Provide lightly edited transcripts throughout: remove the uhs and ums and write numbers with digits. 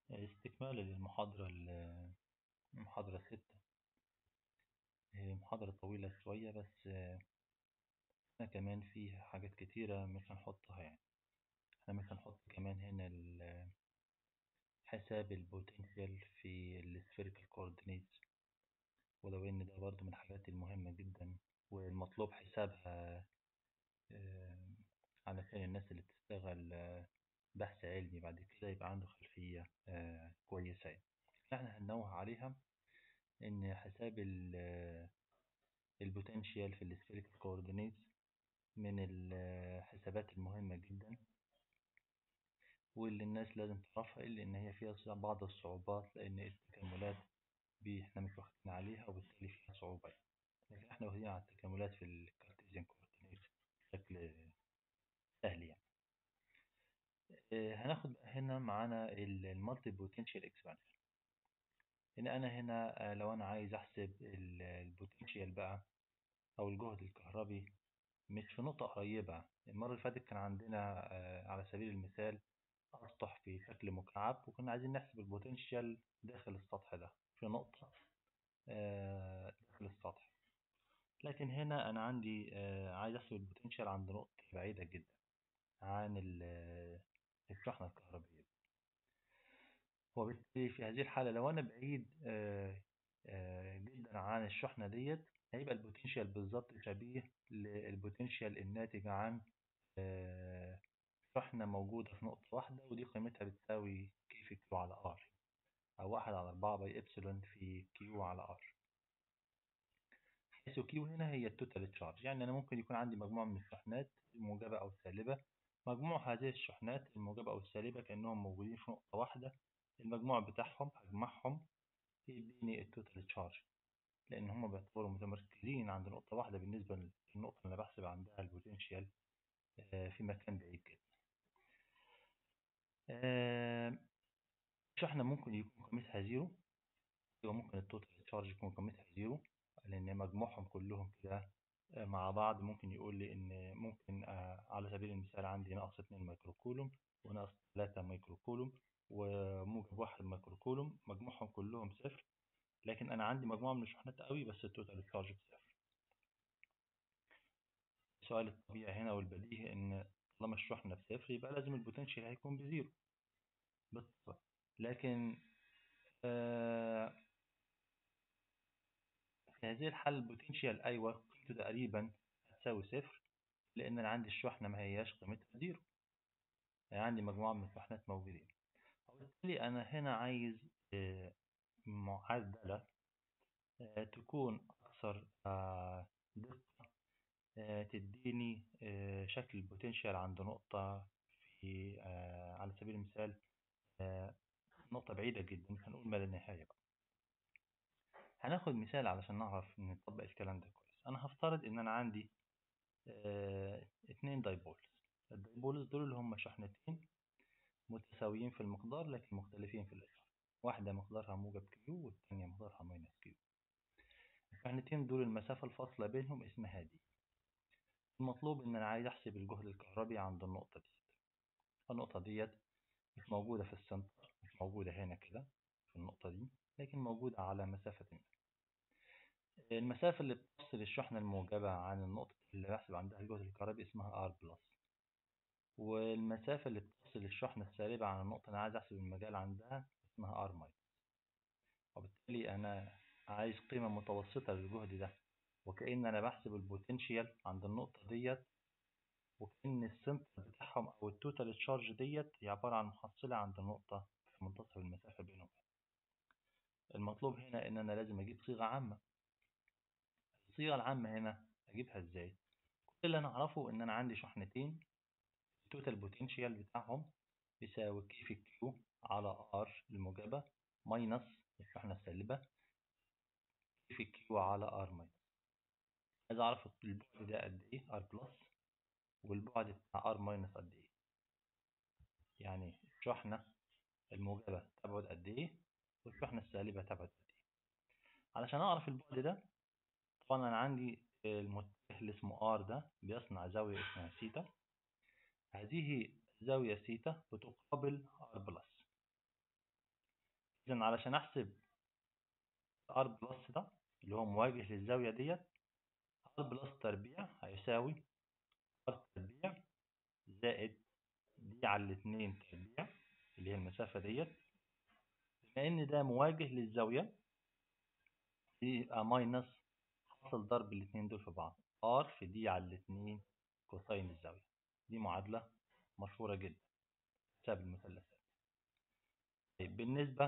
استكمالا للمحاضرة المحاضرة 6. هي محاضرة طويلة شوية بس احنا كمان فيها حاجات كتيرة مش هنحطها يعني. احنا مش هنحط كمان هنا حساب البوتنشال في السفيريكال كوردينيتس، ولو ان ده برضو من الحاجات المهمة جدا والمطلوب حسابها آه، علشان الناس اللي بتشتغل بحث علمي بعد كده يبقى عنده خلفية كويسة يعني. احنا هننوه عليها ان حساب البوتنشال في السفيريكال كوردينيتس من الحسابات المهمة جدا واللي الناس لازم تعرفها، إلا إن هي فيها بعض الصعوبات لأن التكاملات احنا مش واخدين عليها وبالتالي فيها صعوبة يعني. لكن احنا واخدين على التكاملات في الكارتيزيان كوردينيتس بشكل سهل يعني. هناخد هنا معانا المالتي بوتنشال اكسبانشن. هنا لو أنا عايز أحسب البوتنشال بقى أو الجهد الكهربي مش في نقطة قريبة. المرة اللي فاتت كان عندنا على سبيل المثال أسطح في شكل مكعب، وكنا عايزين نحسب البوتنشال داخل السطح ده في نقطة داخل السطح. لكن هنا أنا عندي عايز أحسب البوتنشال عند نقطة بعيدة جدا عن الشحنة الكهربية. وبالتالي في هذه الحالة لو أنا بعيد جدا عن الشحنة ديت، هيبقى البوتنشال بالظبط شبيه للبوتنشال الناتج عن شحنة موجودة في نقطة واحدة، ودي قيمتها بتساوي كي في كيو على ار، أو 1/4 باي إبسلون في كيو على ار، حيث كيو هنا هي التوتال تشارج. يعني أنا ممكن يكون عندي مجموعة من الشحنات الموجبة أو السالبة. مجموع هذه الشحنات الموجبة أو السالبة كأنهم موجودين في نقطة واحدة، المجموع بتاعهم أجمعهم يديني التوتال تشارج، لأن هم بيعتبروا متمركزين عند نقطة واحدة بالنسبة للنقطة اللي أنا بحسب عندها البوتنشال في مكان بعيد جدا. الشحنة ممكن يكون قيمتها زيرو، وممكن التوتال تشارج يكون قيمتها زيرو، لأن مجموعهم كلهم كده مع بعض ممكن يقول لي إن ممكن على سبيل المثال عندي ناقص 2 مايكرو كولوم وناقص 3 مايكرو كولوم وموجب 1 مايكرو كولوم، مجموعهم كلهم صفر. لكن أنا عندي مجموعة من الشحنات قوي بس التوتال تشارج صفر. السؤال الطبيعي هنا والبديهي إن طالما الشحنة بصفر يبقى لازم البوتنشال هيكون بزيرو بالطبع. لكن في هذه الحالة البوتنشال أيوة قيمته تقريبا هتساوي صفر، لأن أنا عندي الشحنة ما هياش قيمتها زيرو، يعني عندي مجموعة من الشحنات موجودين. وبالتالي أنا هنا عايز معادلة تكون أكثر دقة، تديني شكل البوتنشال عند نقطة في على سبيل المثال نقطة بعيدة جدا، هنقول ما لا نهاية بقى. هناخد مثال علشان نعرف نطبق الكلام ده كويس. أنا هفترض إن أنا عندي 2 دايبولز. الدايبولز دول اللي هم شحنتين متساويين في المقدار لكن مختلفين في الإشارة، واحدة مقدارها موجب كيو والثانية مقدارها ماينس كيو. الشحنتين دول المسافة الفاصلة بينهم اسمها دي. المطلوب إن أنا عايز أحسب الجهد الكهربي عند النقطة دي. النقطة ديت مش موجودة في السنتر، مش موجودة هنا كده في النقطة دي، لكن موجودة على مسافة ما. المسافة اللي بتفصل الشحنة الموجبة عن النقطة اللي بحسب عندها الجهد الكهربي اسمها R+، والمسافة اللي بتفصل الشحنة السالبة عن النقطة اللي أنا عايز أحسب المجال عندها اسمها R-. وبالتالي أنا عايز قيمة متوسطة للجهد ده، وكأن أنا بحسب البوتنشيال عند النقطة ديت، وكأن السنتر بتاعهم أو التوتال تشارج ديت هي عبارة عن محصلة عند النقطة في منتصف المسافة بينهم. المطلوب هنا إن أنا لازم أجيب صيغة عامة. الصيغة العامة هنا أجيبها إزاي؟ كل اللي أنا أعرفه إن أنا عندي شحنتين، التوتال بوتنشيال بتاعهم بيساوي كي في كيو على ار الموجبة ماينس الشحنة السالبة كي في كيو على ار ماينس. عايز أعرف البعد ده قد إيه ار بلس، والبعد بتاع ار ماينس قد إيه، يعني الشحنة الموجبة تبعد قد إيه والشحنة السالبة تبعد قد إيه. علشان أعرف البعد ده طبعا أنا عندي المتجه اللي اسمه ار ده بيصنع زاوية اسمها سيتا. هذه زاوية سيتا بتقابل ار بلس. إذا علشان أحسب ار بلس ده اللي هو مواجه للزاوية ديت، ار بلس تربيع هيساوي ار تربيع زائد دي على الاتنين تربيع اللي هي المسافة ديت. بما إن ده مواجه للزاوية يبقى ماينس حاصل ضرب الاتنين دول في بعض، ار في دي على الاتنين كوساين الزاوية. دي معادلة مشهورة جدا حساب المثلثات. طيب بالنسبة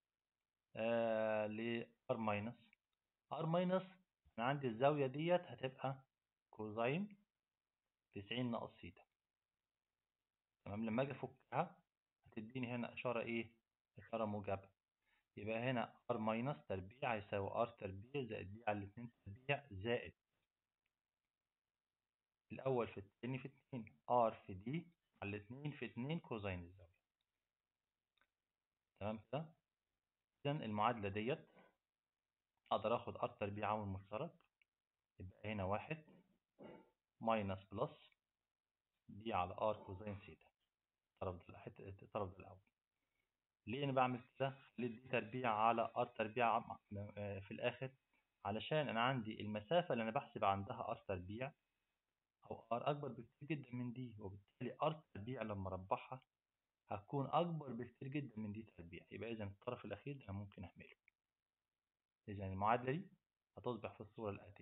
ل ار ماينس، ار ماينس أنا عندي الزاوية ديت هتبقى كوزين 90 ناقص ثيتا. تمام، لما اجي افكها هتديني هنا اشاره ايه؟ اشاره موجبه. يبقى هنا ار ماينس تربيع هيساوي ار تربيع زائد دي على الاثنين تربيع زائد الاول في الثاني في 2 ار في دي على الاثنين في 2 كوزين الزاويه. تمام كده. اذا المعادله ديت اقدر اخد ار تربيع عامل مشترك، يبقى هنا 1 ماينس بلس دي على ار كوزين ثيتا. الطرف ده الاول. ليه انا بعمل كده؟ خليت دي تربيع على ار تربيع في الاخر، علشان انا عندي المسافه اللي انا بحسب عندها ار تربيع او ار اكبر بكتير جدا من دي، وبالتالي ار تربيع لما اربعها هتكون اكبر بكتير جدا من دي تربيع. يبقى اذا الطرف الاخير ده ممكن اهمله. اذا المعادله دي هتصبح في الصوره الاتيه.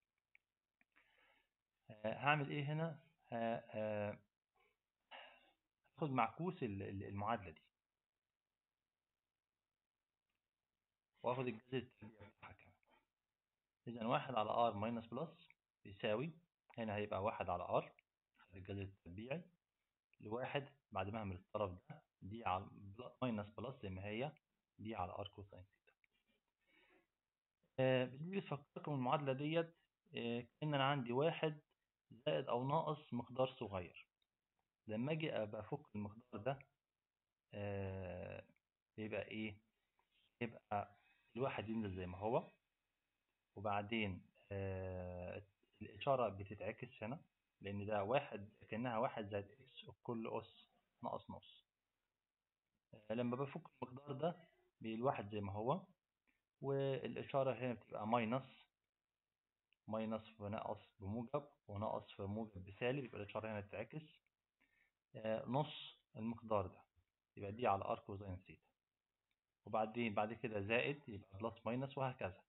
هعمل ايه هنا؟ هاخد معكوس المعادله دي واخد الجذر التربيعي بتاعها كمان. إذا 1 على R ماينس بلس بيساوي، هنا هيبقى 1 على R الجذر التربيعي لواحد بعد ما أعمل الطرف ده دي على ماينس بلس زي ما هي دي على R كوساين ثيتا. دي بتفكركم المعادلة ديت كأن أنا عندي واحد زائد أو ناقص مقدار صغير. لما أجي أبقى أفك المقدار ده يبقى إيه؟ يبقى الواحد ينزل زي ما هو، وبعدين الإشارة بتتعكس هنا لأن ده واحد كأنها واحد زائد إكس وكل أس ناقص نص. لما بفك المقدار ده بالواحد زي ما هو، والإشارة هنا بتبقى ماينس، ماينس في ناقص بموجب وناقص في موجب بسالب، يبقى الإشارة هنا بتتعكس نص المقدار ده، يبقى دي على ار كوزين ثيتا. وبعدين بعد كده زائد يبقى بلس ماينس وهكذا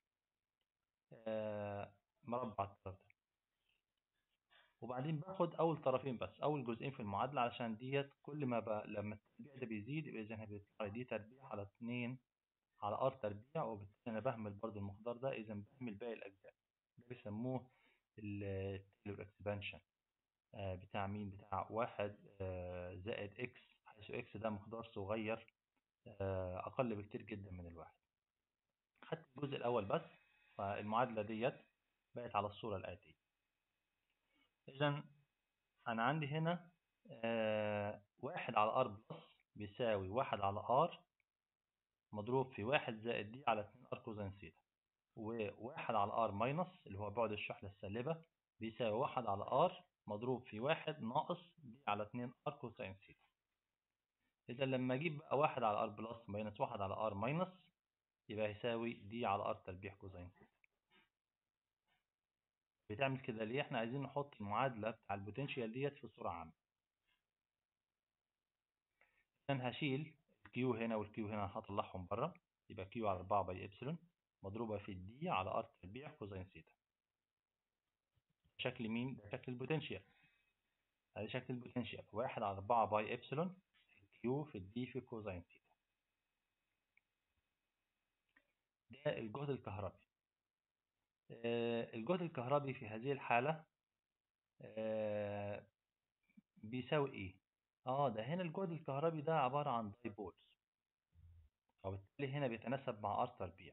مربع الطرف ده. وبعدين باخد اول طرفين بس، اول جزئين في المعادله، علشان ديت كل ما لما التربيع ده بيزيد يبقى اذا بيطلع دي تربيع على 2 على ار تربيع، وبالتالي انا بهمل برضو المقدار ده، اذا بهمل باقي الاجزاء. ده بيسموه التيلور اكسبانشن بتاع مين؟ بتاع واحد زائد اكس، حيث اكس ده مقدار صغير اقل بكتير جدا من الواحد. خدت الجزء الاول بس، فالمعادله ديت بقت على الصوره الاتيه. اذا أنا عندي هنا واحد على ار بلس بيساوي واحد على ار مضروب في واحد زائد دي على 2 ار كوزين ثيتا، وواحد على ار ماينس اللي هو بعد الشحنة السالبة بيساوي واحد على ار مضروب في واحد ناقص دي على 2 ار كوسين ثيتا. إذا لما أجيب بقى واحد على ار بلس ماينس واحد على ار ماينس يبقى يساوي دي على ار تربيع كوزين ثيتا. بتعمل كده ليه؟ احنا عايزين نحط المعادلة بتاع البوتنشال ديت في صورة عامة. انا هشيل الكيو هنا والكيو هنا هطلعهم بره، يبقى كيو على 4 باي ابسلون مضروبه في الدي على ار تربيع كوزين ثيتا. شكل مين؟ ده شكل البوتنشال. هذا شكل البوتنشال 1 على 4 باي ابسلون كيو في الدي في كوزين ثيتا. ده الجهد الكهربي. الجهد الكهربي في هذه الحالة بيساوي ايه؟ ده هنا الجهد الكهربي ده عبارة عن دايبولز، وبالتالي هنا بيتناسب مع ار تربيع.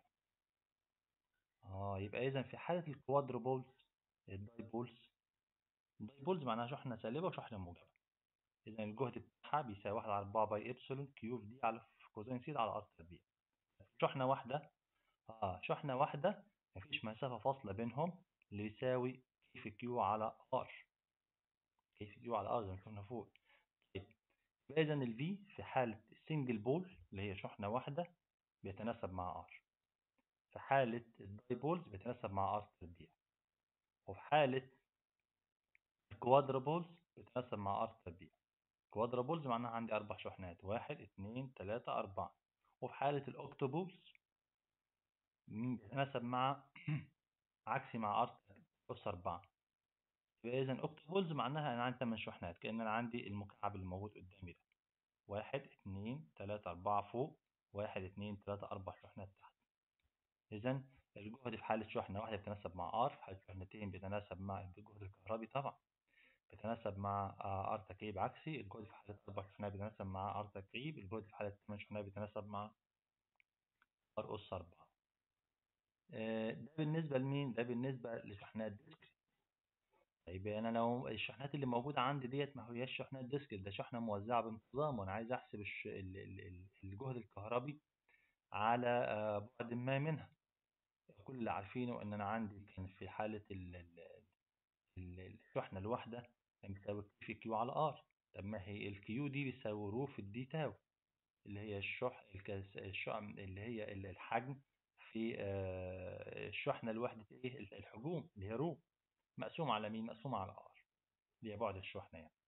يبقى اذا في حالة الكوادروبولز الدايبولز، الدايبولز معناها شحنة سالبة وشحنة موجبة. إذا الجهد بتاعها بيساوي 1 على 4 باي إبسلون كيو في دي على كوزين ثيتا على ار تربيع. شحنة واحدة شحنة واحدة مفيش مسافة فاصلة بينهم اللي يساوي كي في كيو على ار، كي في كيو على ار زي ما شفنا فوق. طيب إذا الفي في حالة السنجل بول اللي هي شحنة واحدة بيتناسب مع ار. في حالة الدايبولز بيتناسب مع ار تربيع. وفي حالة الكوادرابولز بيتناسب مع ار تربيع. كوادرابولز معناها عندي 4 شحنات، 1 2 3 4. وفي حالة الأوكتوبولز بيتناسب مع عكسي مع ار أس 4. يبقى إذا أوكتوبولز معناها أنا عندي 8 شحنات، كأن أنا عندي المكعب اللي موجود قدامي ده، 1 2 3 4 فوق، 1 2 3 4 شحنات تحت. إذا الجهد في حالة شحنة واحدة بيتناسب مع ار، في حالة شحنتين بيتناسب مع الجهد الكهربي طبعا بيتناسب مع ار تكعيب عكسي. الجهد في حالة 4 شحنات بيتناسب مع ار تكعيب. الجهد في حالة 8 شحنات بيتناسب مع ار أس 4. ده بالنسبة لمين؟ ده بالنسبة لشحنات ديسكريت. طيب أنا لو الشحنات اللي موجودة عندي ديت ما هياش شحنات ديسكريت، ده شحنة موزعة بانتظام، وأنا عايز أحسب الجهد الكهربي على بعد ما منها. كل اللي عارفينه إن أنا عندي كان في حالة الشحنة الواحدة كان بيساوي في كيو على ار. طب ما هي الكيو دي بيساوي رو في الدي تاو، اللي هي الشحن اللي هي الحجم في الشحنة الواحدة ايه الحجوم اللي هي رو، مقسوم على مين؟ مقسوم على ار اللي هي بعد الشحنة يعني.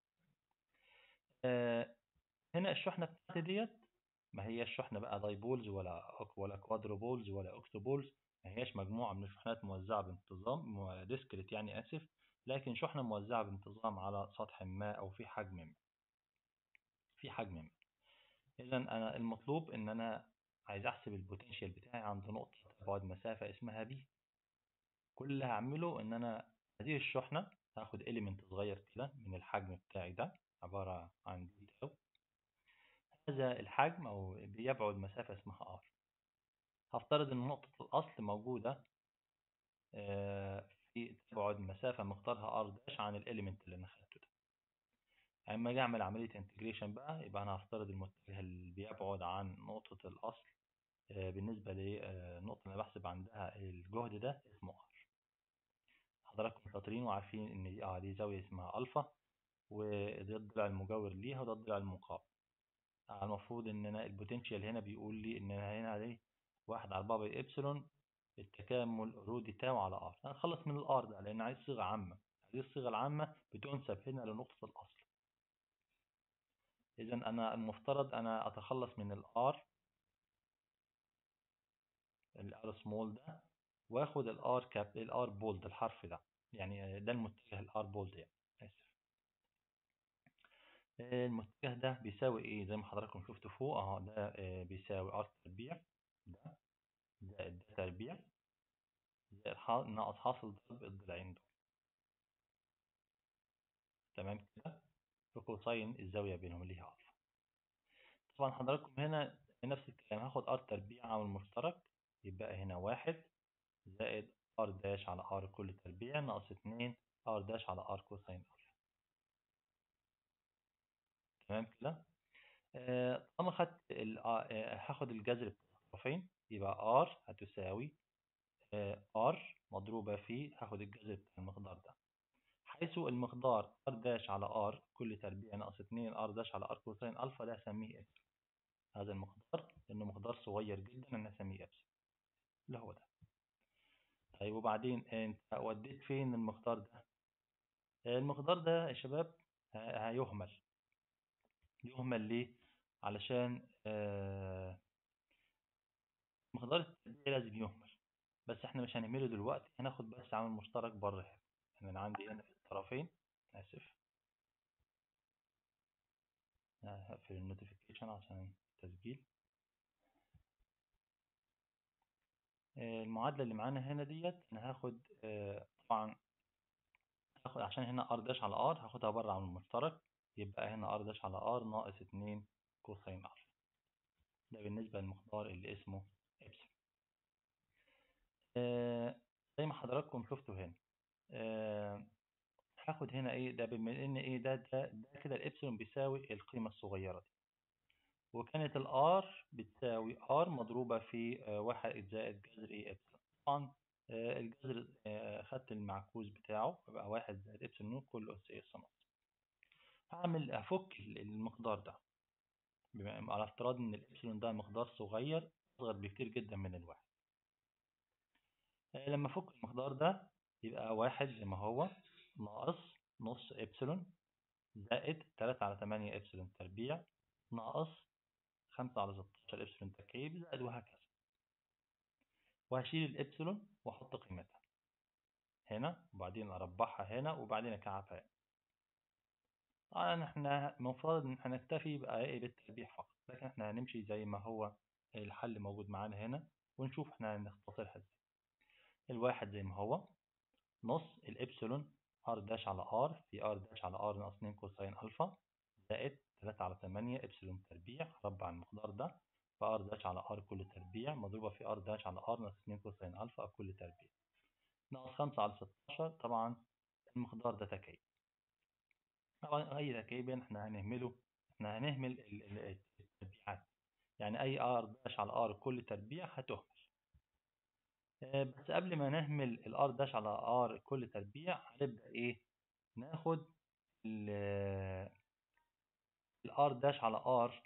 هنا الشحنة بتاعتي ديت ما هي الشحنة بقى دايبولز ولا كوادروبولز ولا اوكتوبولز، ما هياش مجموعة من الشحنات موزعة بانتظام ديسكريت يعني آسف، لكن شحنة موزعة بانتظام على سطح ما أو في حجم ما. إذا أنا المطلوب إن أنا عايز أحسب البوتنشال بتاعي عند نقطة بعد مسافة اسمها بي. كل اللي هعمله إن أنا هذه الشحنة هاخد إليمنت صغير كده من الحجم بتاعي ده عبارة عن دي تاو. هذا الحجم أو بيبعد مسافة اسمها ار. هفترض إن نقطة الأصل موجودة في تبعد مسافة مقدارها ار داش عن الإليمنت اللي أنا خدته ده. اما اجي اعمل عمليه انتجريشن بقى، يبقى انا هفترض المتجه اللي بيبعد عن نقطه الاصل بالنسبه للنقطه اللي انا بحسب عندها الجهد ده اسمه ار. حضراتكم شاطرين وعارفين ان دي زاويه اسمها الفا، وده الضلع المجاور ليها وده الضلع المقابل. المفروض ان انا البوتنشال هنا بيقول لي ان انا هنا دي 1 على 4 باي ابسلون التكامل رو دي تاو على ار. هنخلص من الار ده لان عايز صيغه عامه. هذه الصيغه العامه بتنسب هنا لنقطه الاصل. إذا أنا المفترض أنا أتخلص من الآر سمول ده، وآخد الآر كاب الآر بولد الحرف ده، يعني ده المتجه الآر بولد يعني آسف. المتجه ده بيساوي إيه؟ زي ما حضراتكم شفتوا فوق أهو، ده بيساوي آر تربيع ده زائد ده تربيع زائد ناقص حاصل ضرب الضلعين دول. تمام كده؟ في كوساين الزاوية بينهم اللي هي ألفا. طبعا حضراتكم هنا نفس الكلام، هاخد آر تربيع عامل مشترك، يبقى هنا 1 زائد ار داش على ار كل تربيع ناقص 2 ار داش على ار كوساين ار. تمام كده؟ طالما خدت هاخد الجذر بتاع الطرفين، يبقى ار هتساوي ار مضروبة في هاخد الجذر بتاع المقدار ده، حيث المقدار ار داش على ار كل تربيع ناقص 2 ار داش على ار كوساين الفا ده هسميه اكس. هذا المقدار لانه مقدار صغير جدا انا هسميه اكس اللي هو ده. طيب وبعدين انت وديت فين المقدار ده؟ المقدار ده يا شباب هيهمل. يهمل ليه؟ علشان مقدار التربيع لازم يهمل، بس احنا مش هنهمله دلوقتي، هناخد بس عامل مشترك بره هنا. يعني انا عندي هنا في الطرفين اسف هقفل النوتيفيكيشن عشان التسجيل. المعادلة اللي معانا هنا ديت انا هاخد طبعا هاخد عشان هنا ار داش على ار هاخدها بره عامل مشترك، يبقى هنا ار داش على ار ناقص 2 كوساين ار. ده بالنسبة للمقدار اللي اسمه ابسلون. زي ما حضراتكم شفتوا هنا هاخد هنا ايه ده، بما ان ايه ده كده الابسلون بيساوي القيمة الصغيرة دي، وكانت الار بتساوي ار مضروبة في 1 زائد جذر ايه ابسلون. طبعا الجذر خدت المعكوس بتاعه يبقى 1 زائد ابسلون نوت كل اس ايه نص. هفك المقدار ده على افتراض ان الابسلون ده مقدار صغير أصغر بكتير جدا من الواحد. لما أفك المقدار ده يبقى واحد زي ما هو ناقص نص إبسلون زائد 3 على 8 إبسلون تربيع ناقص 5 على 16 إبسلون تكعيب زائد وهكذا. وهشيل الإبسلون وأحط قيمتها هنا وبعدين أربعها هنا وبعدين أكعبها هنا. طبعا احنا المفروض ان احنا نكتفي بقى ايه بالتربيع فقط، لكن احنا هنمشي زي ما هو الحل موجود معانا هنا ونشوف احنا هنختصرها ازاي. الواحد زي ما هو نص الإبسلون ار داش على ار في ار داش على ار ناقص 2 كوساين ألفا زائد 3 على 8 إبسلون تربيع ربع المقدار ده في ار داش على ار كل تربيع مضروبة في ار داش على ار ناقص 2 كوساين ألفا كل تربيع ناقص 5 على 16. طبعا المقدار ده تكعيب. طبعا أي تكعيب احنا هنهمله، احنا هنهمل التربيعات، يعني أي ار داش على ار كل تربيع هتهمل. بس قبل ما نهمل الار داش على ار كل تربيع هنبدأ ايه ناخد الار داش على ار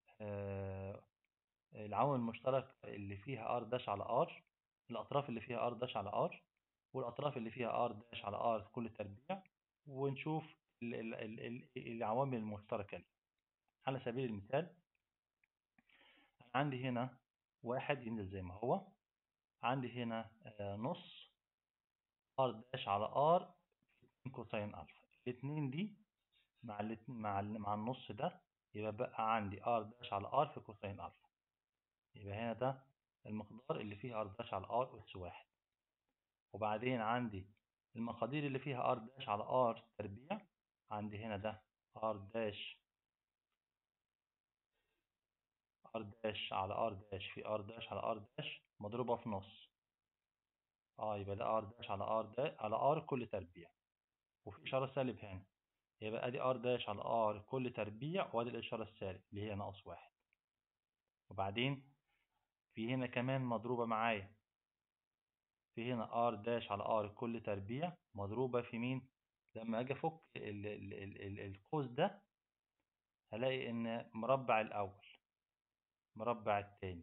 العوامل المشترك اللي فيها ار داش على ار، الاطراف اللي فيها ار داش على ار والاطراف اللي فيها ار داش على ار كل تربيع، ونشوف العوامل المشتركة دي. على سبيل المثال أنا عندي هنا واحد ينزل زي ما هو، عندي هنا نص ار داش على ار كوساين ألفا، الاثنين دي مع الاثنين مع النص ده يبقى بقى عندي ار داش على ار في كوساين ألفا. يبقى هنا ده المقدار اللي فيه ار داش على ار أس واحد. وبعدين عندي المقادير اللي فيها ار داش على ار تربيع، عندي هنا ده ار داش على ار داش في ار داش على ار داش مضروبة في نص. يبقى ده ار داش على ار داش على ار كل تربيع وفي إشارة سالب هنا، يبقى ادي ار داش على ار كل تربيع وادي الإشارة السالب اللي هي ناقص واحد. وبعدين في هنا كمان مضروبة معايا في هنا ار داش على ار كل تربيع مضروبة في مين؟ لما اجي افك القوس ده هلاقي ان مربع الاول مربع الثاني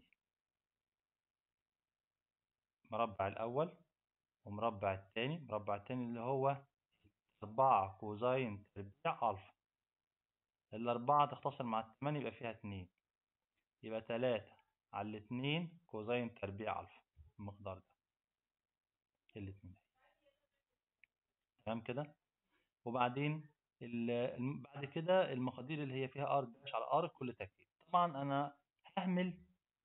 مربع الاول ومربع الثاني اللي هو 4 كوزين تربيع الفا. الأربعة تختصر مع الثمانية يبقى فيها 2، يبقى 3 على 2 كوزين تربيع الفا المقدار ده الاثنين. تمام كده. وبعدين بعد كده المقادير اللي هي فيها ار داش على ار كل تربيع. طبعا انا هعمل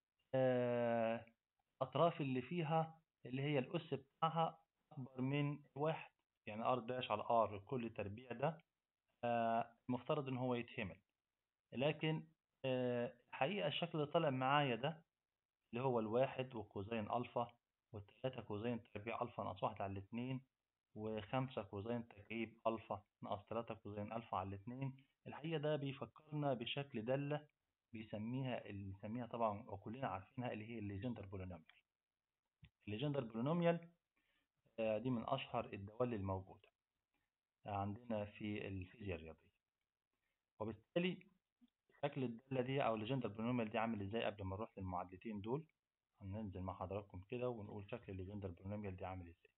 الاطراف اللي فيها اللي هي الاس بتاعها اكبر من واحد، يعني ار داش على ار كل تربيع ده المفترض ان هو يتهمل، لكن الحقيقة الشكل اللي طالع معايا ده اللي هو الواحد وكوزين الفا والثلاثة كوزين تربيع الفا ناقص واحد على الاثنين وخمسة كوزين تكعيب الفا ناقص 3 كوزين الفا على الاثنين، الحقيقة ده بيفكرنا بشكل دالة بنسميها طبعا وكلنا عارفينها اللي هي الليجندر بولينوميال. الليجندر بولينوميال دي من أشهر الدوال الموجودة عندنا في الفيزياء الرياضية. وبالتالي شكل الدالة دي أو الليجندر بولينوميال دي عامل إزاي قبل ما نروح للمعادلتين دول، هننزل مع حضراتكم كده ونقول شكل الليجندر بولينوميال دي عامل إزاي.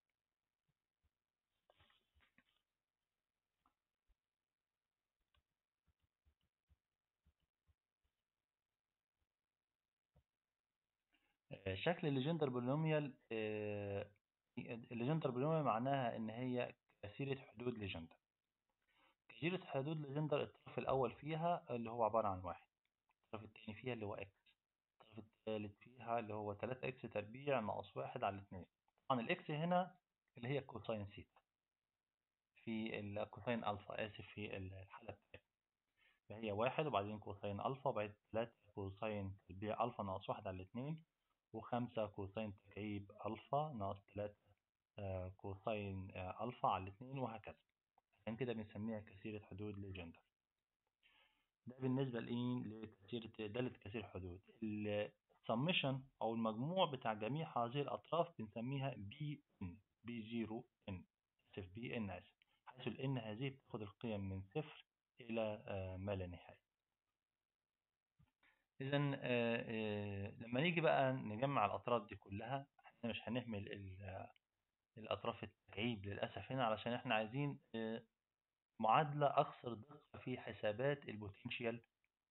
شكل الليجندر بولينوميال الليجندر بولينوميال معناها ان هي كثيرة حدود ليجندر. كثيرة حدود ليجندر الطرف الاول فيها اللي هو عبارة عن واحد، الطرف الثاني فيها اللي هو اكس، الطرف الثالث فيها اللي هو 3 اكس تربيع ناقص واحد على 2. طبعا الاكس هنا اللي هي كوساين ثيتا في الكوساين الفا، اسف في الحالة الثانية فهي واحد وبعدين كوساين الفا وبعدين 3 كوساين تربيع الفا ناقص واحد على 2 وخمسة كوساين تكعيب الفا ناقص 3 كوساين الفا على 2 وهكذا. عشان كده بنسميها كثيرة حدود ليجندر. ده بالنسبة لكثيرة دالة كثير حدود. السمشن او المجموع بتاع جميع هذه الاطراف بنسميها بي ان، بي 0 ان، اسف بي ان اسف، حيث الان هذه بتاخد القيم من صفر الى ما لا نهاية. إذا لما نيجي بقى نجمع الأطراف دي كلها، احنا مش هنهمل الأطراف التكعيب للأسف هنا، علشان احنا عايزين معادلة أكثر دقة في حسابات البوتنشال.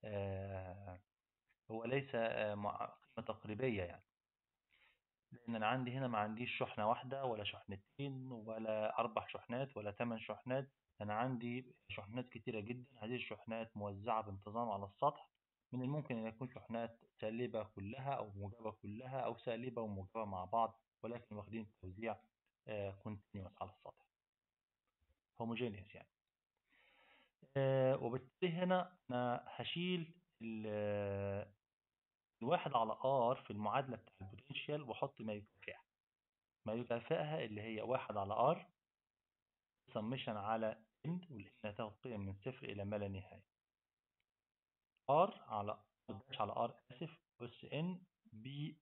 هو ليس قيمة تقريبية يعني، لأن أنا عندي هنا ما عنديش شحنة واحدة ولا شحنتين ولا 4 شحنات ولا 8 شحنات. أنا عندي شحنات كتيرة جدا. هذه الشحنات موزعة بانتظام على السطح. من الممكن أن يكون شحنات سالبة كلها أو موجبة كلها أو سالبة وموجبة مع بعض، ولكن واخدين توزيع كونتينيوس على السطح، هوموجينيوس يعني. وبالتالي هنا أنا هشيل الواحد على R في المعادلة بتاع البوتنشال وأحط ما يكافئها. ما يكافئها اللي هي 1 على R سمشن على N، والإن هتاخد قيم من 0 إلى ما لا نهاية. R على R داش على R آسف أس N بي،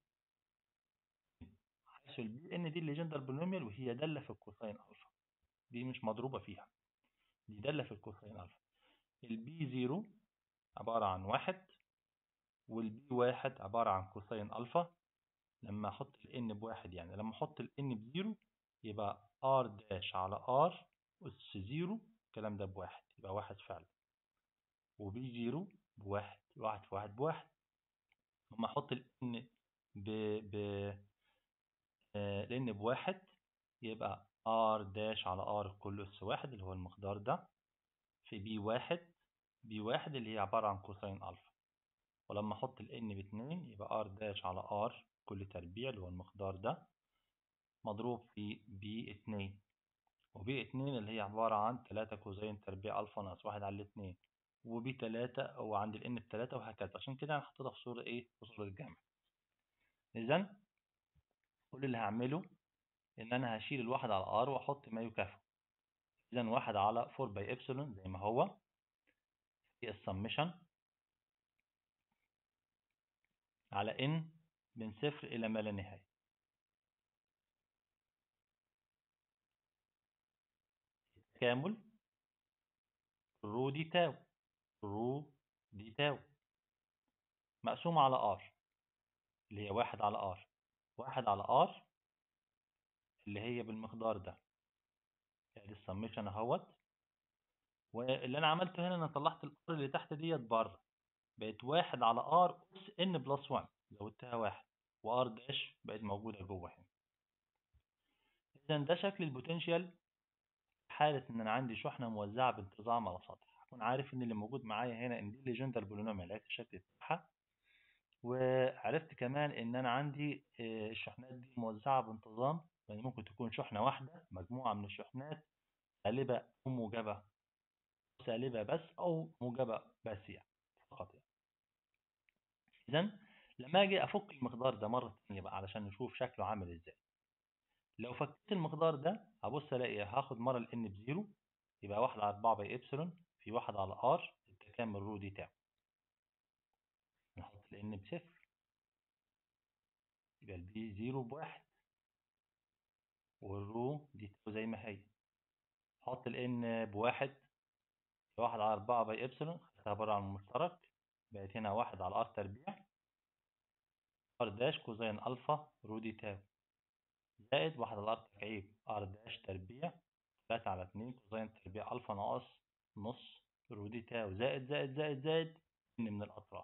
حيث البي N دي اللي جندر بولينوميال، وهي دالة في الكوساين ألفا. دي مش مضروبة فيها، دي دالة في الكوساين ألفا. البي 0 عبارة عن 1، والبي 1 عبارة عن كوساين ألفا. لما أحط ال N بواحد، يعني لما أحط ال N بزيرو، يبقى R داش على R أس 0، الكلام ده بواحد، يبقى واحد فعلا. وبي 0 بواحد، واحد في واحد بواحد. لما أحط ال N ب ب ال N بواحد، يبقى R داش على R كل أس واحد اللي هو المقدار ده، في بي واحد، بي واحد اللي هي عبارة عن كوساين ألفا. ولما أحط ال N باتنين، يبقى R داش على R كل تربيع اللي هو المقدار ده، مضروب في بي 2. وبي 2 اللي هي عبارة عن 3 كوزين تربيع ألفا ناقص 1 على 2. وبي 3 وعند ال N ب3، وهكذا. عشان كده أنا حطيتها في صورة إيه؟ في صورة الجمع. إذا كل اللي هعمله إن أنا هشيل الواحد على R وأحط ما يكافئه. إذا 1 على 4 باي إبسلون زي ما هو في السمشن على N من 0 إلى ما لا نهاية. كامل رو دي تاو، رو دي تاو مقسوم على R اللي هي 1 على R. 1 على R اللي هي بالمقدار ده، ادي السمشن اهوت. واللي انا عملته هنا، انا طلعت الار اللي تحت ديت بره، بقت 1 على ار اس ان بلس 1، زودتها 1، وار داش بقت موجوده جوه هنا. اذا ده شكل البوتنشال حاله ان انا عندي شحنه موزعه بانتظام على سطح. هكون عارف ان اللي موجود معايا هنا ان دي ليجندر بولينوميال، عرفت الشكل بتاعها. وعرفت كمان ان انا عندي الشحنات دي موزعه بانتظام، يعني ممكن تكون شحنه واحده مجموعه من الشحنات سالبه او موجبه، سالبة بس أو موجبة بس يعني فقط يعني. إذن لما أجي أفك المقدار ده مرة ثانية بقى علشان نشوف شكله عامل إزاي. لو فكيت المقدار ده هبص ألاقي هاخد مرة ال N بزيرو، يبقى 1 على 4 باي إبسلون في 1 على R التكامل رو دي تاو. نحط ال N بصفر، يبقى البي زيرو بواحد، والرو دي تاو زي ما هي. حط ال N بواحد، 1 على 4 باي إبسلون، خدتها بره عن المشترك، بقت هنا 1 على R تربيع ار داش كوزين الفا رو دي تاو، زائد 1 على ار تكعيب ار داش تربيع 3 على 2 كوزين تربيع الفا ناقص نص رو دي تاو، زائد زائد زائد زائد من الأطراف.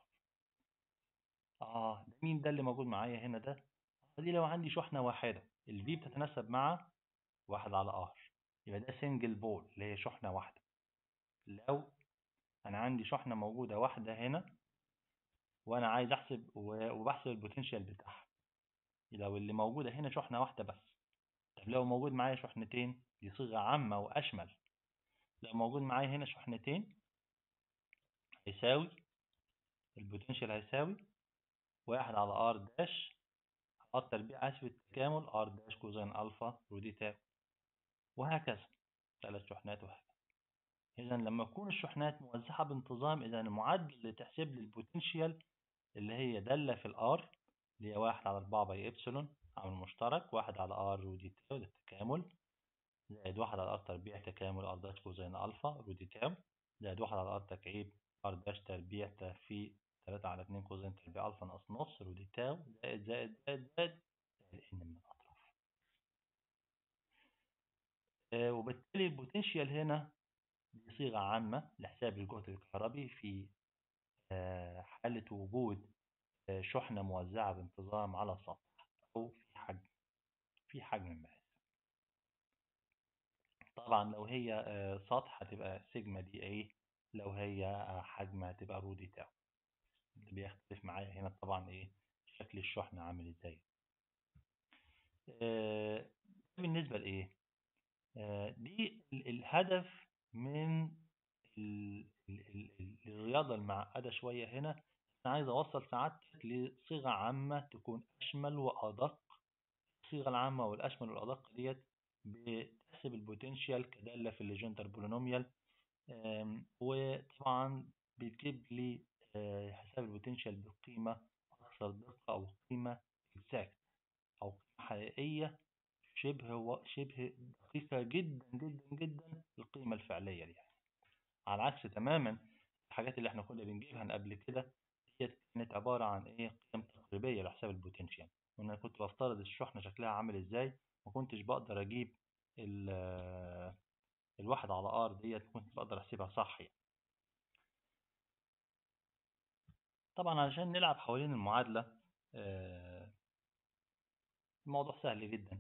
ده مين ده اللي موجود معايا هنا ده؟ دي لو عندي شحنة واحدة، الفي بتتناسب مع 1 على ار، يبقى ده سنجل بول اللي هي شحنة واحدة. لو أنا عندي شحنة موجودة واحدة هنا، وأنا عايز أحسب وبحسب البوتنشال بتاعها، لو اللي موجودة هنا شحنة واحدة بس. طب لو موجود معايا شحنتين، دي صيغة عامة وأشمل. لو موجود معايا هنا شحنتين، هيساوي البوتنشال هيساوي 1 على ار داش ار تربيع اسف التكامل ار داش كوزين الفا رو دي تاو، وهكذا 3 شحنات وهكذا. إذا لما تكون الشحنات موزعة بانتظام، إذا المعدل اللي تحسب لي البوتنشال اللي هي دالة في الار، اللي هي 1 على 4 باي إبسلون عامل مشترك 1 على ار رو دي تاو للتكامل، زائد 1 على ار تربيع تكامل ار داش كوزين الفا رو دي تاو، زائد 1 على ار تكعيب ار داش تربيع في 3 على 2 كوزين تربيع ألفا ناقص نص رو دي تاو زائد زائد زائد زائد إن من الأطراف. وبالتالي البوتنشال هنا دي صيغة عامة لحساب الجهد الكهربي في حالة وجود شحنة موزعة بانتظام على سطح أو في حجم ما. طبعا لو هي سطح هتبقى سيجما دي ايه، لو هي حجم هتبقى رو دي تاو. اللي بيختلف معايا هنا طبعا ايه شكل الشحنة عامل ازاي. بالنسبة لايه دي الهدف من الرياضة المعقدة شوية هنا. أنا عايز أوصل سعادتك لصيغة عامة تكون أشمل وأدق. الصيغة العامة والأشمل والأدق ديت بتحسب البوتنشال كدالة في الليجندر بولينوميال، وطبعا بتجيب لي حساب البوتنشال بقيمة أكثر دقة أو قيمة exact أو قيمة حقيقية شبه دقيقة جدا جدا جدا القيمة الفعلية دي. على عكس تماما الحاجات اللي احنا كنا بنجيبها قبل كده، هي كانت عبارة عن ايه قيم تقريبية لحساب البوتنشال، وانا كنت بفترض الشحنة شكلها عامل ازاي، ما كنتش بقدر اجيب الواحد على ار ديت، كنت بقدر احسبها صح يعني. طبعا علشان نلعب حوالين المعادلة الموضوع سهل جدا.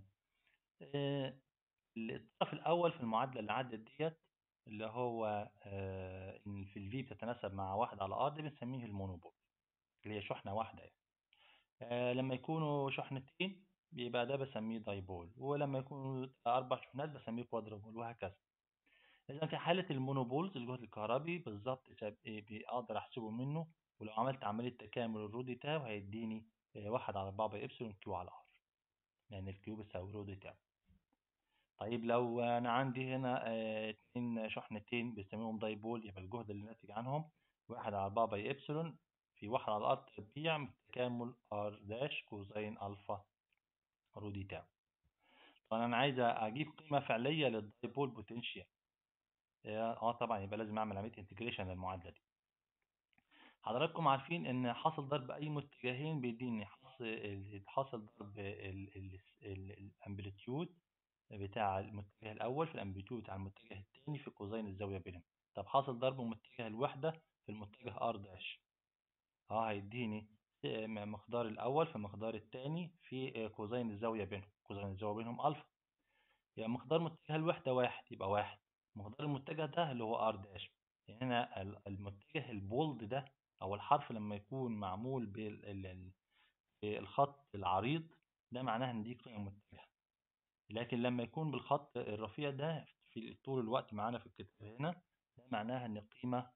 الطرف الأول في المعادلة اللي عدت ديت اللي هو إن في الفي بتتناسب مع واحد على ار، دي بنسميه المونوبول اللي هي شحنة واحدة يعني. لما يكونوا شحنتين بيبقى ده بسميه دايبول، ولما يكونوا 4 شحنات بسميه كوادربول، وهكذا. إذا في حالة المونوبولز الجهد الكهربي بالظبط بقدر أحسبه منه، ولو عملت عملية تكامل الرودي تاو هيديني 1 على 4 باي إبسلون كيو على ار، يعني الكيو بيساوي رودي تاو. طيب لو أنا عندي هنا 2 شحنتين بسميهم دايبول، يبقى الجهد اللي ناتج عنهم 1 على 4 باي إبسلون في 1 على ار تربيع تكامل ار داش كوزين ألفا رودي تاو. طبعا أنا عايز أجيب قيمة فعلية للدايبول بوتنشال. طبعا يبقى لازم أعمل عملية انتجريشن للمعادلة دي. حضراتكم عارفين ان حاصل ضرب اي متجهين بيديني حاصل ضرب الامبليتيود بتاع المتجه الاول في الامبليتيود بتاع المتجه الثاني في كوزين الزاويه بينهم. طب حاصل ضرب متجه الوحده في المتجه ار داش هيديني مقدار الاول في مقدار الثاني في كوزين الزاويه بينهم، كوزين الزاويه بينهم الفا. يبقى مقدار متجه الوحده واحد، يبقى واحد. مقدار المتجه ده اللي هو ار داش، يعني هنا المتجه البولد ده او الحرف لما يكون معمول بالخط العريض ده معناها ان دي قيمه متجهه، لكن لما يكون بالخط الرفيع ده في طول الوقت معانا في الكتاب هنا ده معناها ان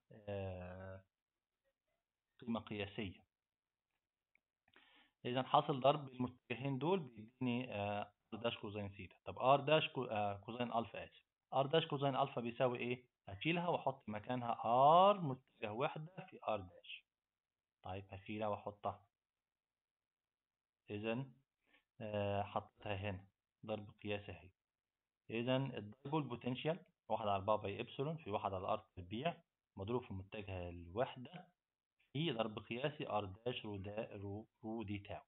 قيمه قياسيه. اذا حاصل ضرب المتجهين دول بيديني ار داش كوزين ثيتا. طب ار داش كوزين الفا، اسف، ار داش كوزين الفا بيساوي ايه؟ هشيلها واحط مكانها ار متجه وحده في ار داش. طيب هشيلها واحطها، اذا حطيتها هنا ضرب قياسي اهي. اذا الدايبول بوتنشال 1 على 4 باي ابسلون في 1 على ار تربيع مضروب في متجه الوحده في ضرب قياسي ار داش رو دي تاو.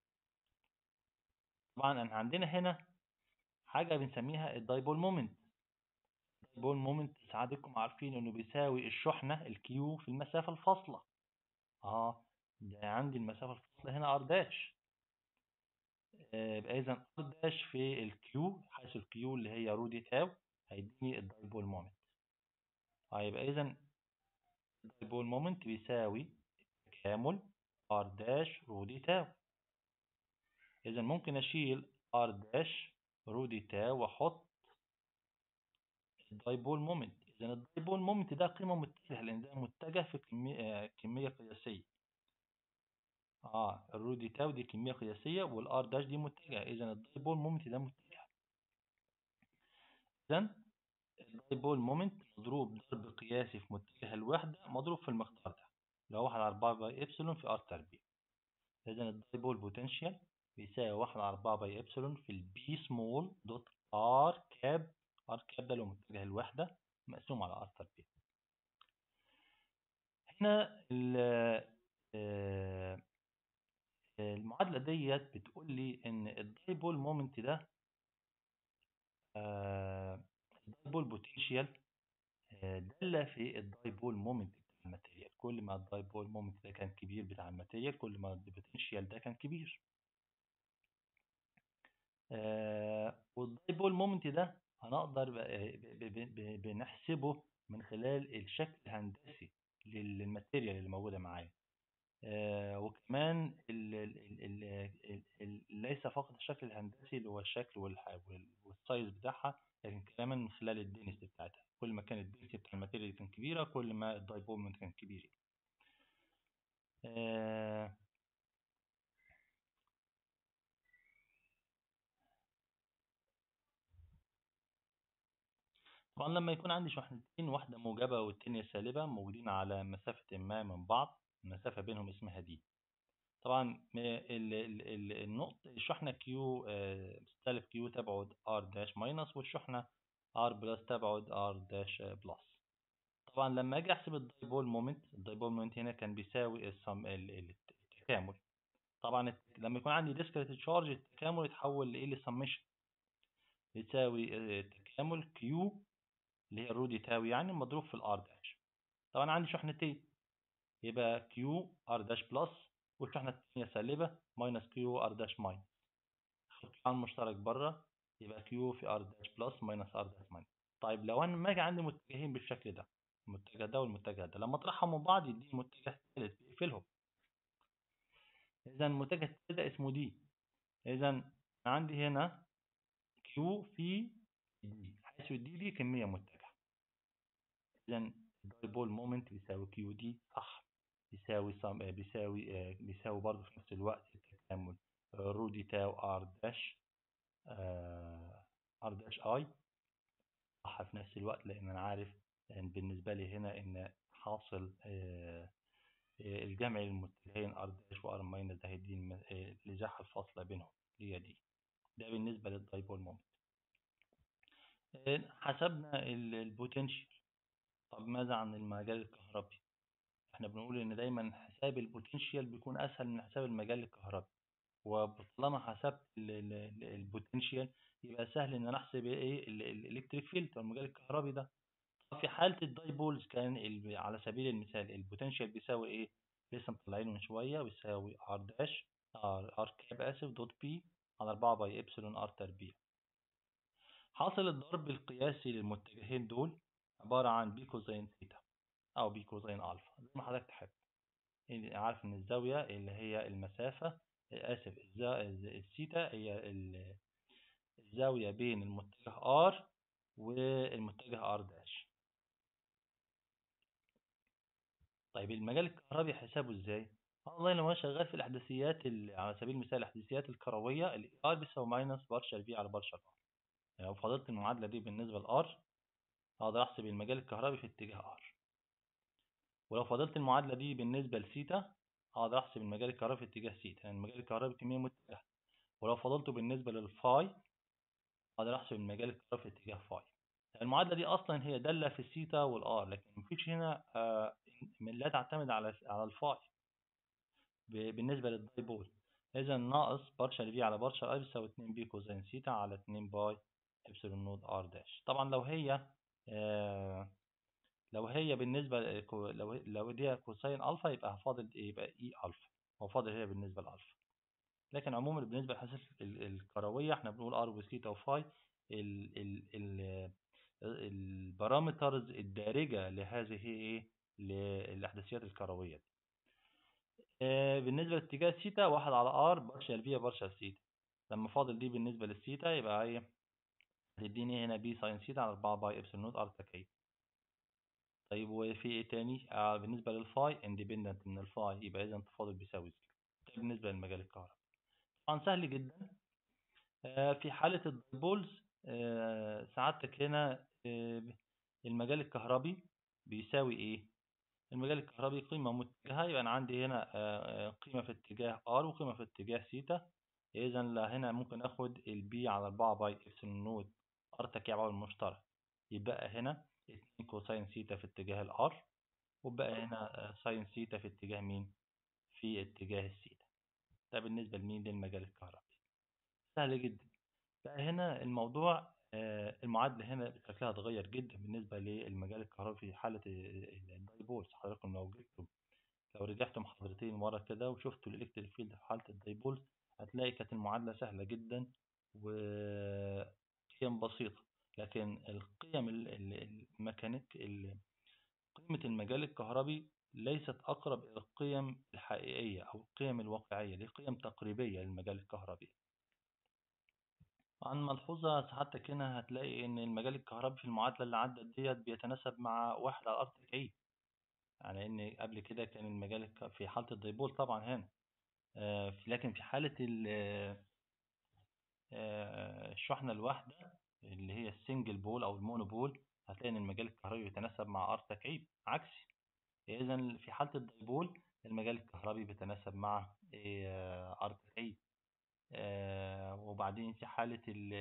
طبعا احنا عندنا هنا حاجه بنسميها الدايبول مومنت. الدايبول مومنت سعادتكم عارفين انه بيساوي الشحنه الكيو في المسافه الفاصله. ده عندي المسافه الفاصله هنا ار داش، يبقى اذا ار داش في الكيو حيث الكيو اللي هي رو دي تاو هيديني الدايبول مومنت. يبقى اذا الدايبول مومنت بيساوي تكامل ار داش رو دي تاو. اذا ممكن اشيل ار داش رو دي تاو واحط الدايبول مومنت. اذا الدايبول مومنت ده قيمه متجهه لان ده متجه في كميه قياسيه. الرو دي تاو دي كميه قياسيه والار داش دي متجهه، اذا الدايبول مومنت ده متجه. اذا الدايبول مومنت مضروب ضرب قياسي في متجه الوحده مضروب في المقدار ده اللي هو 1 على 4 باي ابسلون في ار تربيع. إذا الدايبول بوتنشال بيساوي 1 على 4 باي إبسلون في البي سمول دوت ار كاب. ار كاب ده اللي هو متجه الوحدة مقسوم على ار تربيع. هنا آه، المعادلة ديت بتقول لي ان الدايبول مومنت ده، الدايبول بوتنشال دالة في الدايبول مومنت بتاع الماتيريال. كل ما الدايبول مومنت ده كان كبير بتاع الماتيريال، كل ما البوتنشال ده كان كبير. والدايبول مومنت ده هنقدر بنحسبه من خلال الشكل الهندسي للماتيريال اللي موجودة معايا. وكمان ليس فقط الشكل الهندسي اللي هو الشكل والسايز بتاعها، لكن كمان من خلال الدنسيتي بتاعتها. كل ما كانت الدنسيتي بتاع الماتيريال كان كبيرة، كل ما الدايبول مومنت كان كبير. آه، طبعا لما يكون عندي شحنتين، واحدة موجبة والتانية سالبة، موجودين على مسافة ما من بعض، المسافة بينهم اسمها دي. طبعا النقطة الشحنة كيو سالب كيو تبعد ار داش ماينس، والشحنة ار بلس تبعد ار داش بلس. طبعا لما اجي احسب الدايبول مومنت، الدايبول مومنت هنا كان بيساوي التكامل. طبعا لما يكون عندي ديسكريت تشارج، التكامل يتحول لايه؟ لسمشن. يساوي تكامل كيو اللي هي الرو دي تاوي يعني مضروب في الار داش. طبعا عندي شحنتين، يبقى كيو ار داش بلس، والشحنة الثانية سالبة ماينس كيو ار داش ماينس. خد مشترك بره، يبقى كيو في ار داش بلس ماينس ار داش ماينس. طيب لو انا ما اجي عندي متجهين بالشكل ده، المتجه ده والمتجه ده، لما اطرحهم من بعض يديني متجه ثالث بيقفلهم. اذا المتجه الثالث ده اسمه دي. اذا عندي هنا كيو في دي، حيث دي كمية متجهة. اذا الدايبول مومنت بيساوي كيو دي، صح. بيساوي بيساوي برضه في نفس الوقت التكامل رو دي تاو ار داش ار داش اي، صح في نفس الوقت، لان انا عارف ان بالنسبه لي هنا ان حاصل الجمع للمتجهين ار داش وار ماينس ده هيديني الازاحه الفاصله بينهم هي دي. ده بالنسبه للدايبول مومنت. حسبنا البوتنشال. طب ماذا عن المجال الكهربي؟ احنا بنقول ان دايما حساب البوتنشال بيكون اسهل من حساب المجال الكهربي، وطالما حسبت البوتنشال يبقى سهل ان انا احسب ايه الالكتريك فيلد والمجال الكهربي ده. طب في حالة الدايبولز كان على سبيل المثال البوتنشال بيساوي ايه؟ لسه مطلعينه من شوية، بيساوي ار داش ار كاب اسف دوت بي على 4 باي ابسلون ار تربيع. حاصل الضرب القياسي للمتجهين دول عبارة عن بي كوزين ثيتا او بي كوزين الفا، زي ما حضرتك تحب. عارف ان الزاوية اللي هي المسافة، اسف الثيتا هي الزاوية بين المتجه R والمتجه R داش. طيب المجال الكهربي حسابه ازاي؟ والله لو انا شغال في الاحداثيات على سبيل المثال الاحداثيات الكروية، ال R بيساوي ماينس بارشل في على بارشل R. يعني لو فضلت المعادلة دي بالنسبة ل R، اقدر احسب المجال الكهربي في اتجاه R. ولو فضلت المعادلة دي بالنسبة لثيتا، اقدر احسب المجال الكهربي في اتجاه ثيتا، يعني المجال الكهربي كمية متجهة. ولو فضلته بالنسبة للفاي، اقدر احسب المجال الكهربي في اتجاه فاي. المعادلة دي أصلا هي دالة في الثيتا والآر، لكن مفيش هنا لا تعتمد على الفاي بالنسبة للدايبول. إذا ناقص بارشل في على بارشل اي بيساوي 2 بي كوزين ثيتا على 2 باي ابسلون نود ار داش. طبعا لو هي بالنسبة لو دي كوساين ألفا، يبقى فاضل يبقى إي ألفا، هو فاضل هي بالنسبة لألفا. لكن عموما بالنسبة للحساسية الكروية احنا بنقول ار وثيتا وفاي. البارامترز الدارجة لهذه ايه للأحداثيات الكروية. بالنسبة لاتجاه الثيتا 1 على ار بارشال في بارشال ثيتا. لما فاضل دي بالنسبة للثيتا يبقى ايه؟ هتديني هنا بي ساين ثيتا على 4 باي ابسلون نوت ار تكعيب. طيب وفي ايه تاني؟ بالنسبة للفاي اندبندنت من الفاي، يبقى اذا التفاضل بيساوي 0. طيب بالنسبة للمجال الكهربي طبعا سهل جدا. في حالة الدايبولز سعادتك هنا المجال الكهربي بيساوي ايه؟ المجال الكهربي قيمة متجهة، يبقى أنا عندي هنا قيمة في اتجاه R وقيمة في اتجاه ثيتا. إذا هنا ممكن آخد البي على 4 باي إبسلون نود R تكعيب على المشترك. يبقى هنا 2 كوساين ثيتا في اتجاه الR، وبقى هنا ساين ثيتا في اتجاه مين؟ في اتجاه الثيتا. ده بالنسبة لمين؟ للمجال الكهربي. سهل جدا. بقى هنا الموضوع المعادلة هنا شكلها اتغير جدا بالنسبة للمجال الكهربي في حالة الدايبولز. حضراتكم لو رجعتوا محاضرتين ورا كده وشفتوا الإلكتريك فيلد في حالة الدايبولز، هتلاقي كانت المعادلة سهلة جدا وقيم بسيطة. لكن القيم الميكانيك قيمة المجال الكهربي ليست أقرب إلى القيم الحقيقية أو القيم الواقعية، دي قيم تقريبية للمجال الكهربي. عن ملحوظة سعادتك هنا هتلاقي إن المجال الكهربي في المعادلة اللي عدت ديت بيتناسب مع 1/r². يعني إن قبل كده كان المجال في حالة الديبول طبعا هنا لكن في حالة الشحنة الواحدة اللي هي السنجل بول أو المونوبول، هتلاقي إن المجال الكهربي بيتناسب مع r²، عكسي. إذا في حالة الديبول المجال الكهربي بيتناسب مع r². وبعدين في حالة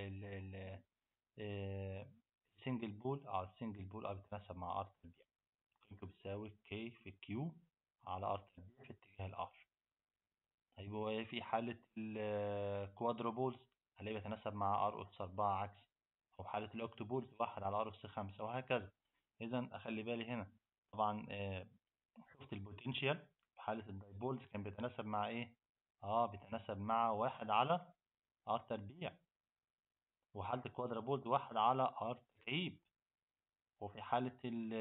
السنجل بول السنجل بول بيتناسب مع r²، قيمته بتساوي k في q على r² في اتجاه الآخر. طيب وفي حالة الكوادروبولز هلاقيه بيتناسب مع r⁴ عكس، أو حالة الأكتوبولز 1 على r⁵ وهكذا. إذا أخلي بالي هنا طبعا شفت البوتنشال في حالة الدايبولز كان بيتناسب مع إيه؟ بيتناسب مع 1 على r²، وحالة الكوادرابولز 1 على r². وفي حالة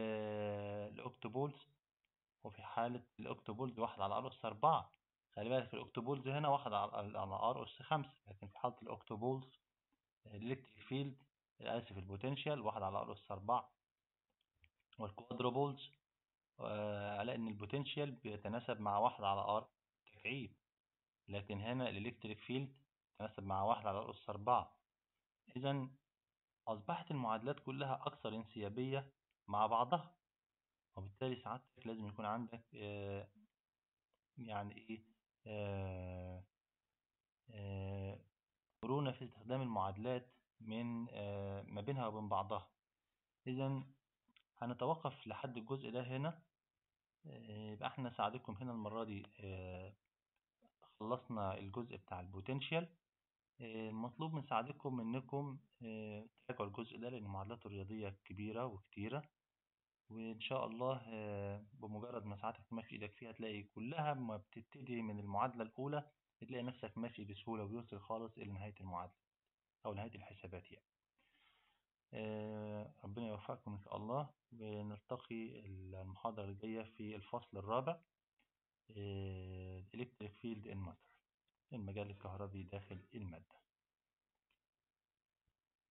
الأكتوبولز 1 على r⁴. خلي بالك في الأكتوبولز هنا 1 على r⁵، لكن في حالة الأكتوبولز الإلكتريك فيلد البوتنشال 1 على r⁴. والكوادروبولز على إن البوتنشال بيتناسب مع 1 على r²، لكن هنا الإلكتريك فيلد يتناسب مع 1 على r⁴. إذا أصبحت المعادلات كلها أكثر انسيابية مع بعضها، وبالتالي سعادتك لازم يكون عندك يعني إيه مرونة في استخدام المعادلات من ما بينها وبين بعضها. إذا هنتوقف لحد الجزء ده هنا. يبقى احنا ساعدكم هنا المرة دي خلصنا الجزء بتاع البوتنشال. المطلوب من ساعدكم انكم تراجعوا الجزء ده لان معادلاته الرياضية كبيرة وكتيرة، وان شاء الله بمجرد ما ساعتك تمشي ايدك فيها تلاقي كلها ما بتبتدي من المعادلة الاولى تلاقي نفسك ماشي بسهولة ويوصل خالص الى نهاية المعادلة او نهاية الحسابات يعني. ربنا يوفقكم ان شاء الله، ونلتقي المحاضرة الجاية في الفصل الرابع Electric Field in Matter، المجال الكهربي داخل